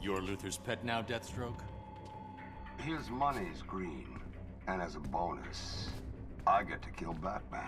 You're Luther's pet now, Deathstroke? His money's green, and as a bonus, I get to kill Batman.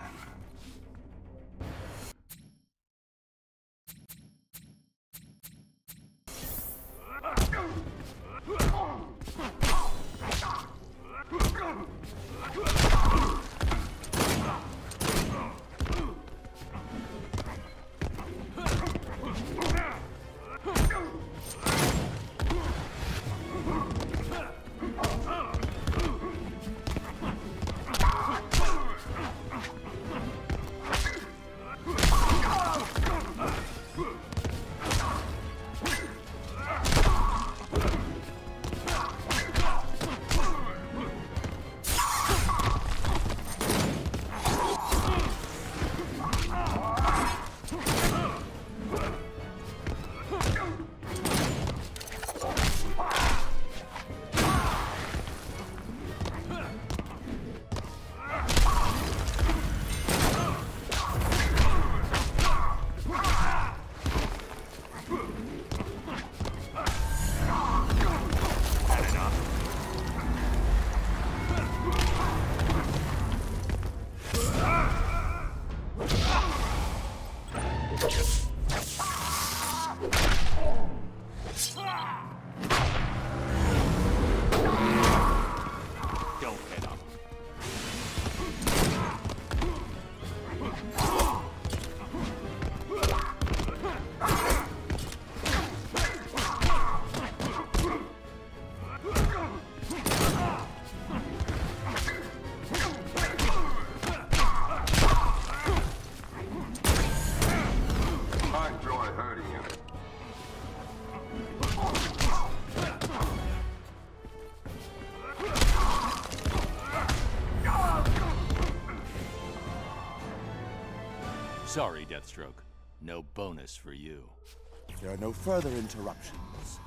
Sorry, Deathstroke. No bonus for you. There are no further interruptions.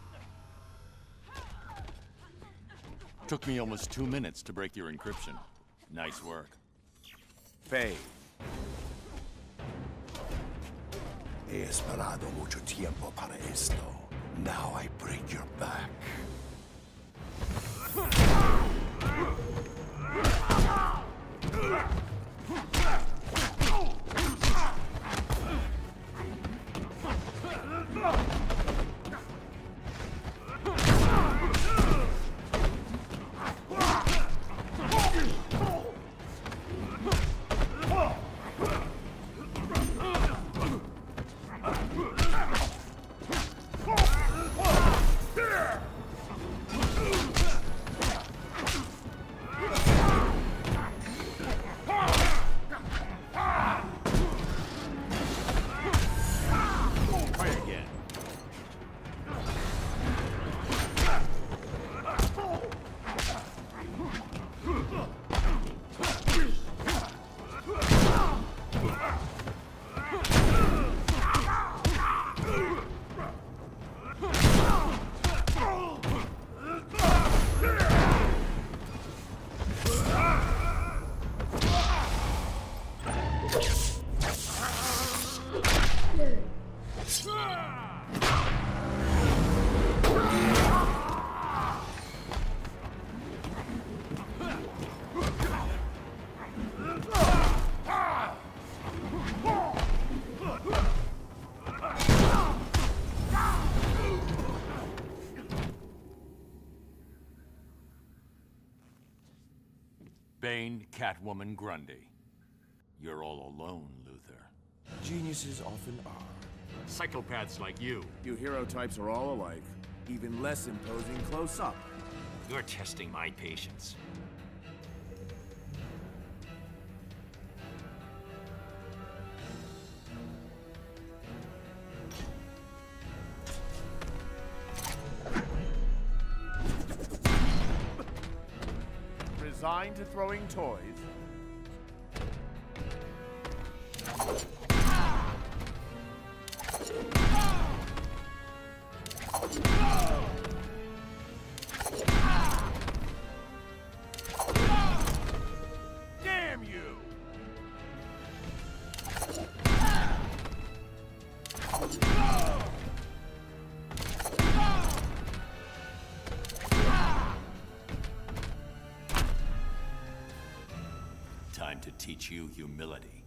Took me almost 2 minutes to break your encryption. Nice work. Faye. He esperado mucho tiempo para esto. Now I break your back. Bane, Catwoman, Grundy. You're all alone, Luther. Geniuses often are. Psychopaths like you. You hero types are all alike, even less imposing close up. You're testing my patience. Resigned to throwing toys? Damn you! to teach you humility.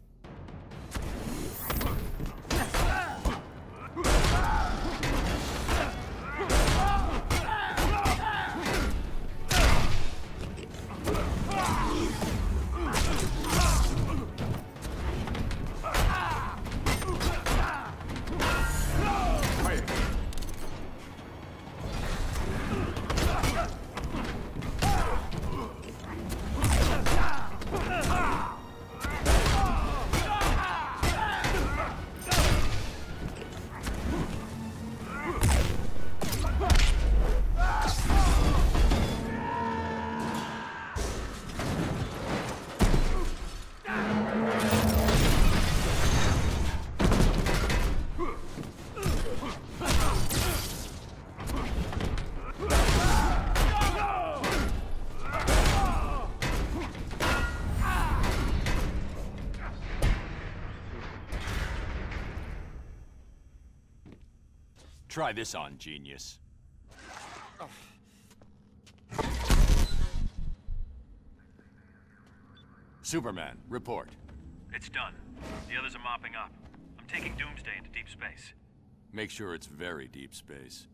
Try this on, genius. Superman, report. It's done. The others are mopping up. I'm taking Doomsday into deep space. Make sure it's very deep space.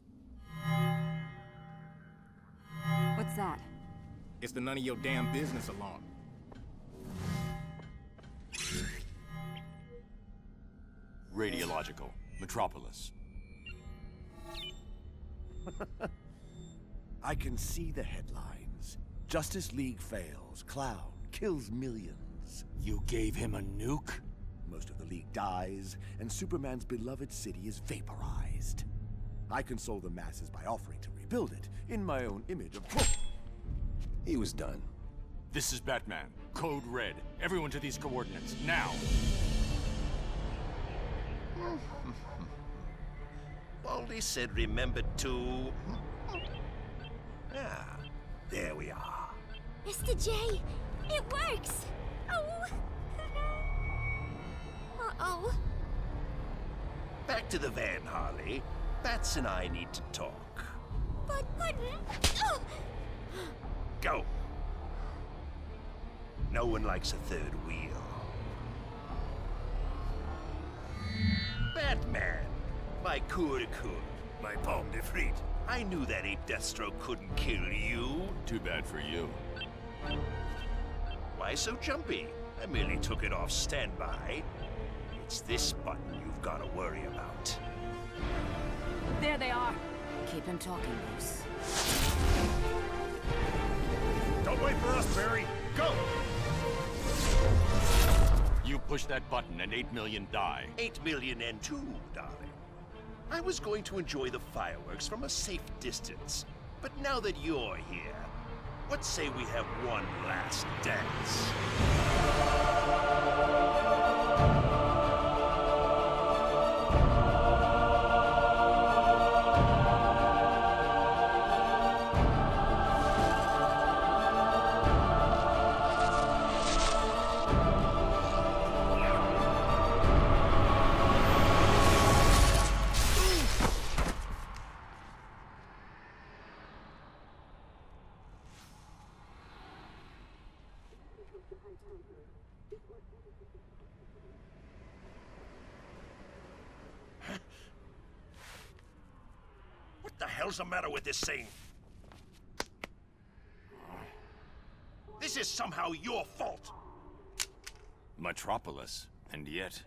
What's that? It's the none of your damn business alarm. Radiological, Metropolis. I can see the headlines. Justice League fails. Clown kills millions. You gave him a nuke? Most of the League dies, and Superman's beloved city is vaporized. I console the masses by offering to rebuild it, in my own image of... He was done. This is Batman. Code Red. Everyone to these coordinates, now! Baldy said remember to... Ah, there we are. Mr. J, it works! Oh! Uh-oh. Back to the van, Harley. Bats and I need to talk. But, oh! Go! No one likes a third wheel. Batman! My coup de coeur. My pomme de frite. I knew that ape Deathstroke couldn't kill you. Too bad for you. Why so jumpy? I merely took it off standby. It's this button you've got to worry about. There they are. Keep him talking, Bruce. Don't wait for us, Barry. Go! You push that button and 8 million die. 8 million and 2, darling. I was going to enjoy the fireworks from a safe distance. But now that you're here, what say we have one last dance? What the hell's the matter with this thing? This is somehow your fault. Metropolis, and yet...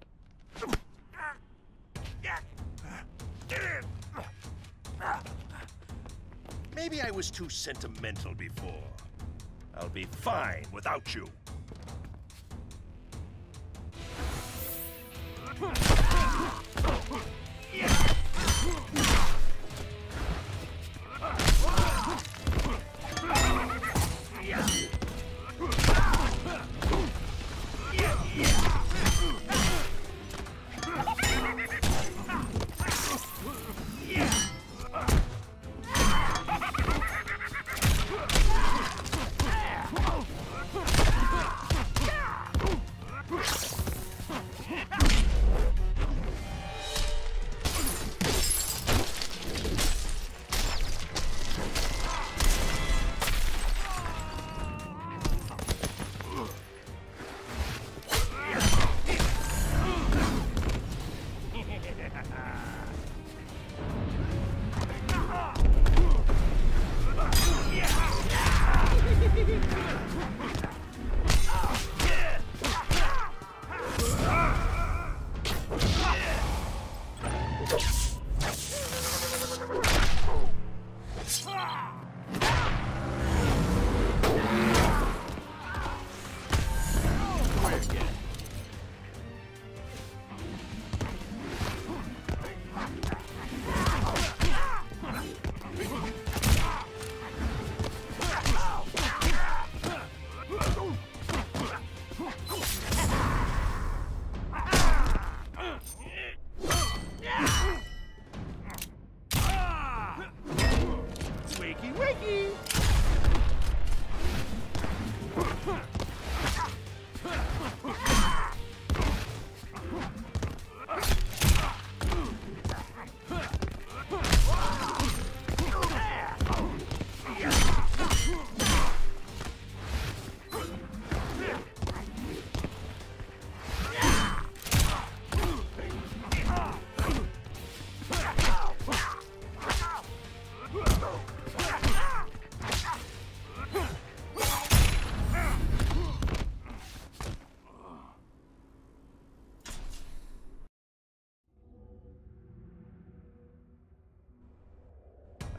Maybe I was too sentimental before. I'll be fine without you.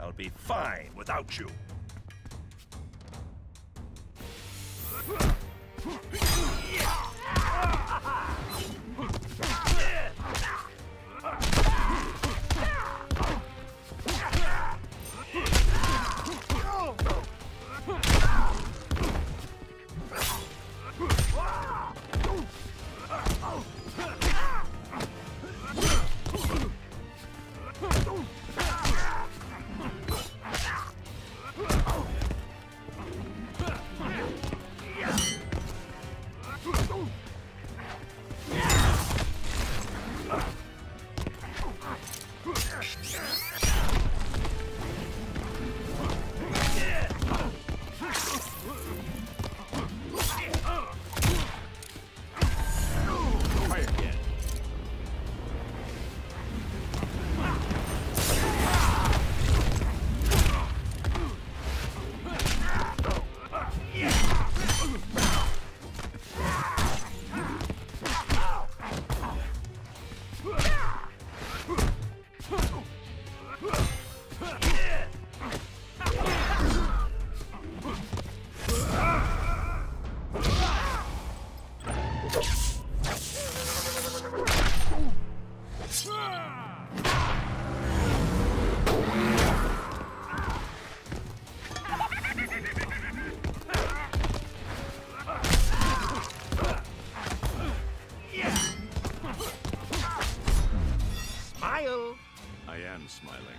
I'll be fine without you. I am smiling.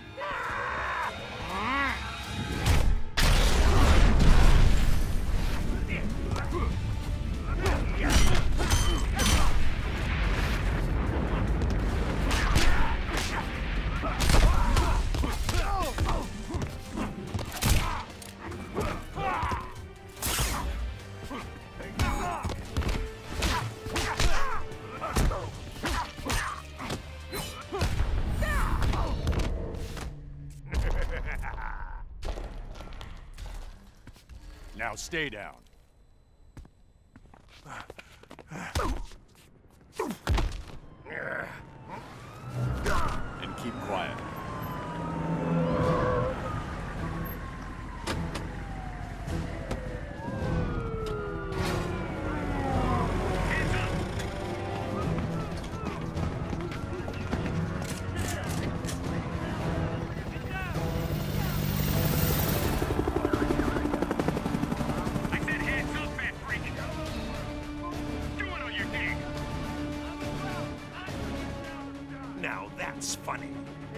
Now stay down. And keep quiet. Now that's funny.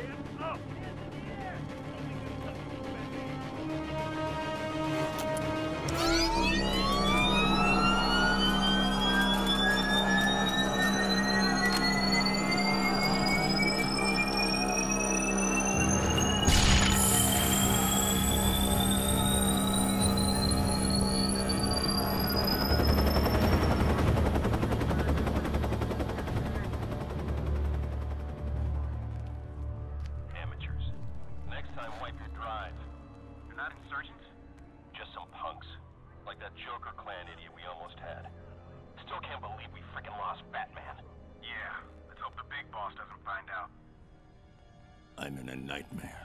Joker clan idiot we almost had. Still can't believe we freaking lost Batman. Yeah, let's hope the big boss doesn't find out. I'm in a nightmare.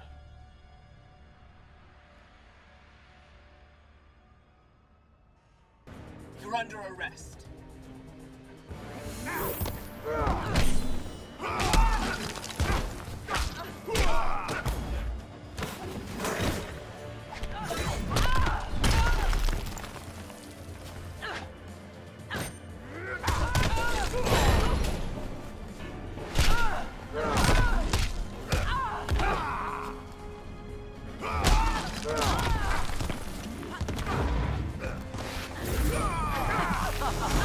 You're under arrest. Ha ha!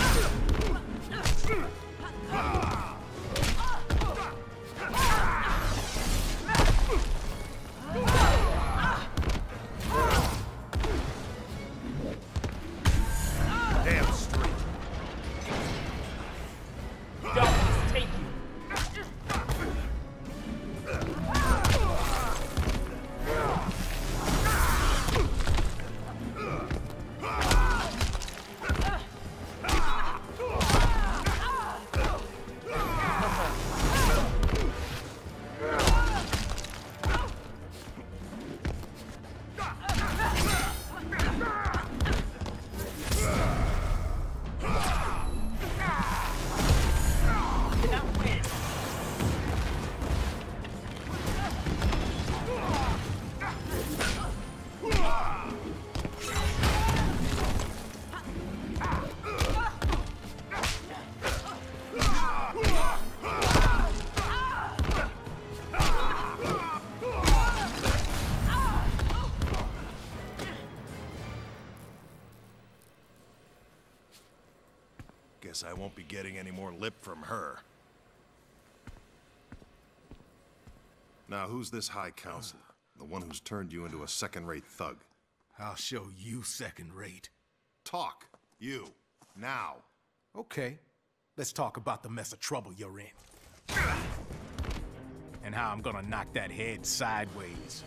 Guess I won't be getting any more lip from her. Now, who's this High Counselor? The one who's turned you into a second-rate thug? I'll show you second-rate. Talk. You. Now. Okay. Let's talk about the mess of trouble you're in. And how I'm gonna knock that head sideways.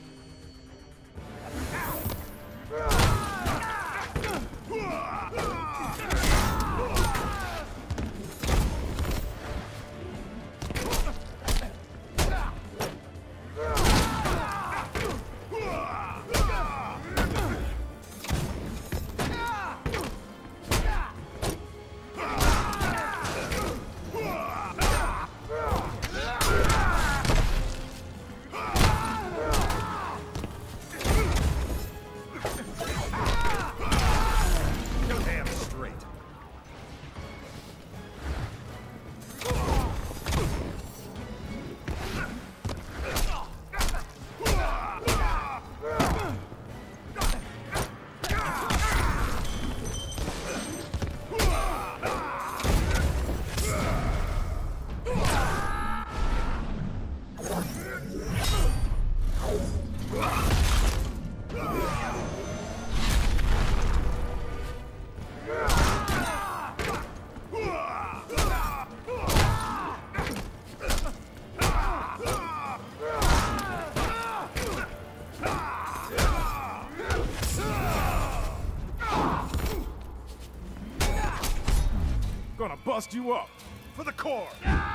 Gonna bust you up for the core.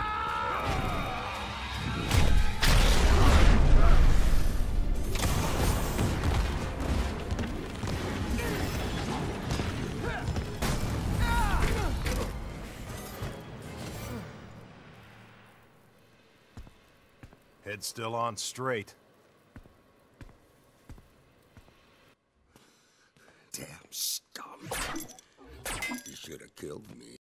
Head still on straight. Damn scum. You should have killed me.